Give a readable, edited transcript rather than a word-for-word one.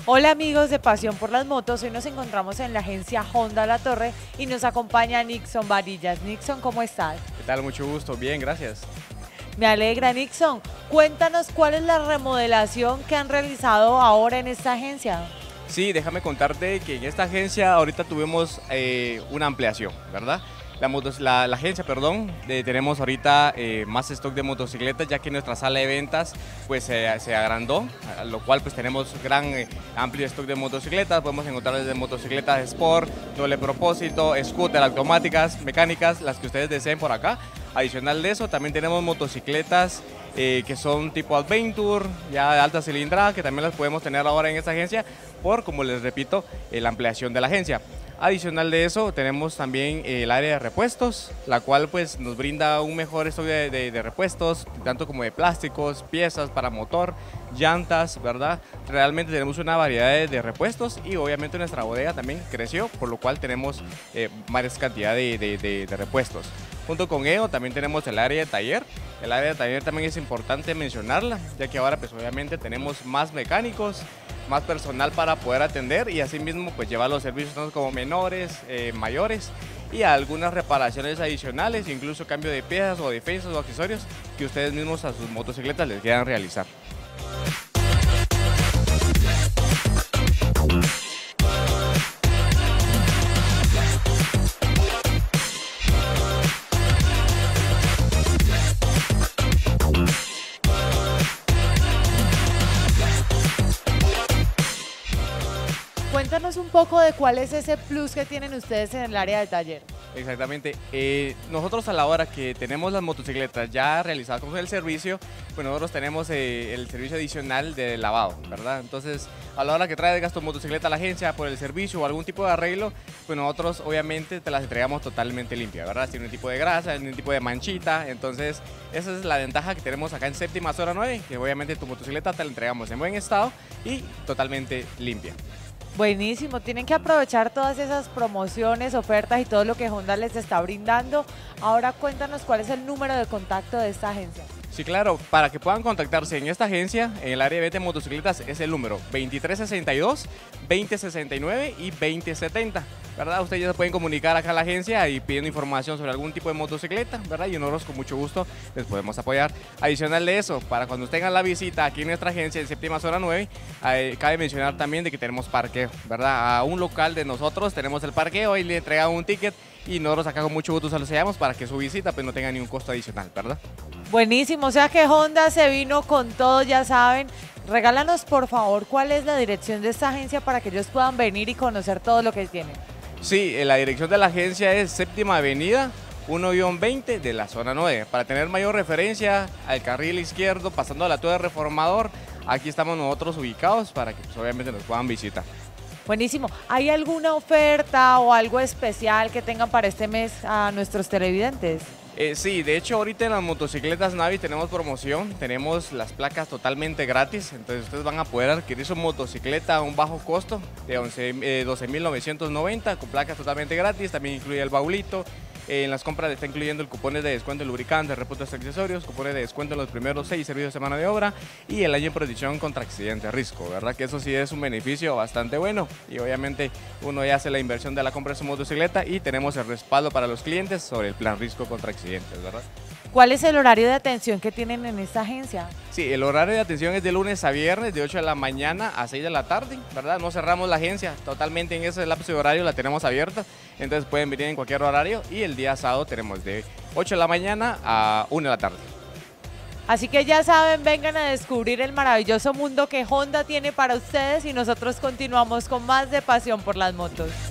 Hola amigos de Pasión por las Motos, hoy nos encontramos en la agencia Honda La Torre y nos acompaña Nixon Varillas. Nixon, ¿cómo estás? ¿Qué tal? Mucho gusto, bien, gracias. Me alegra, Nixon. Cuéntanos cuál es la remodelación que han realizado ahora en esta agencia. Sí, déjame contarte que en esta agencia ahorita tuvimos una ampliación, ¿verdad? La agencia, perdón, tenemos ahorita más stock de motocicletas, ya que nuestra sala de ventas pues se agrandó, a lo cual pues tenemos amplio stock de motocicletas. Podemos encontrar desde motocicletas Sport, doble propósito, scooter, automáticas, mecánicas, las que ustedes deseen por acá. Adicional de eso, también tenemos motocicletas que son tipo Adventure, ya de alta cilindrada, que también las podemos tener ahora en esta agencia por, como les repito, la ampliación de la agencia. Adicional de eso, tenemos también el área de repuestos, la cual pues nos brinda un mejor stock de repuestos, tanto como de plásticos, piezas para motor, llantas, ¿verdad? Realmente tenemos una variedad de repuestos y obviamente nuestra bodega también creció, por lo cual tenemos varias cantidades de repuestos. Junto con ello también tenemos el área de taller. El área de taller también es importante mencionarla, ya que ahora pues obviamente tenemos más mecánicos, más personal para poder atender y asimismo pues llevar los servicios tanto como menores, mayores y algunas reparaciones adicionales, incluso cambio de piezas o defensas o accesorios que ustedes mismos a sus motocicletas les quieran realizar. Cuéntanos un poco de cuál es ese plus que tienen ustedes en el área de taller. Exactamente. Nosotros a la hora que tenemos las motocicletas ya realizadas con el servicio, pues nosotros tenemos el servicio adicional de lavado, ¿verdad? Entonces, a la hora que traigas tu motocicleta a la agencia por el servicio o algún tipo de arreglo, pues nosotros obviamente te las entregamos totalmente limpias, ¿verdad? Sin un tipo de grasa, sin un tipo de manchita. Entonces, esa es la ventaja que tenemos acá en Séptima Zona 9, que obviamente tu motocicleta te la entregamos en buen estado y totalmente limpia. Buenísimo, tienen que aprovechar todas esas promociones, ofertas y todo lo que Honda les está brindando. Ahora cuéntanos cuál es el número de contacto de esta agencia. Sí, claro, para que puedan contactarse en esta agencia, en el área de venta de motocicletas, es el número 2362, 2069 y 2070, ¿verdad? Ustedes ya se pueden comunicar acá a la agencia y pidiendo información sobre algún tipo de motocicleta, ¿verdad? Y nosotros con mucho gusto les podemos apoyar. Adicional de eso, para cuando tengan la visita aquí en nuestra agencia en Séptima Zona 9, cabe mencionar también de que tenemos parqueo, ¿verdad? A un local de nosotros tenemos el parqueo y le entregan un ticket y nosotros acá con mucho gusto se los sellamos para que su visita pues no tenga ningún costo adicional, ¿verdad? Buenísimo, o sea que Honda se vino con todo, ya saben. Regálanos por favor cuál es la dirección de esta agencia para que ellos puedan venir y conocer todo lo que tienen. Sí, la dirección de la agencia es Séptima Avenida 1-20 de la Zona 9. Para tener mayor referencia al carril izquierdo, pasando a la Torre Reformador, aquí estamos nosotros ubicados para que pues, obviamente nos puedan visitar. Buenísimo. ¿Hay alguna oferta o algo especial que tengan para este mes a nuestros televidentes? Sí, de hecho ahorita en las motocicletas Navi tenemos promoción, tenemos las placas totalmente gratis, entonces ustedes van a poder adquirir su motocicleta a un bajo costo de 12.990 con placas totalmente gratis, también incluye el baulito. En las compras está incluyendo el cupones de descuento de lubricantes, repuestos y accesorios, cupones de descuento en los primeros 6 servicios de semana de obra y el año de protección contra accidentes, riesgo, ¿verdad? Que eso sí es un beneficio bastante bueno y obviamente uno ya hace la inversión de la compra de su motocicleta y tenemos el respaldo para los clientes sobre el plan riesgo contra accidentes, ¿verdad? ¿Cuál es el horario de atención que tienen en esta agencia? Sí, el horario de atención es de lunes a viernes, de 8 de la mañana a 6 de la tarde, ¿verdad? No cerramos la agencia, totalmente en ese lapso de horario la tenemos abierta, entonces pueden venir en cualquier horario y el día sábado tenemos de 8 de la mañana a 1 de la tarde. Así que ya saben, vengan a descubrir el maravilloso mundo que Honda tiene para ustedes y nosotros continuamos con más de Pasión por las Motos.